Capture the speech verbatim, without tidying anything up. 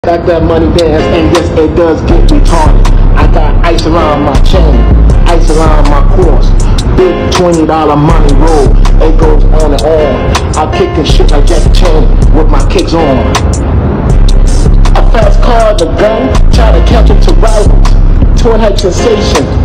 Got that money dance, and yes, it does get retarded. I got ice around my chain, ice around my cross. Big twenty dollar money roll, it goes on and on. I'm kicking shit like Jackie Chan with my kicks on. A fast car, the gun, try to catch him to rivals. Twin hype sensation.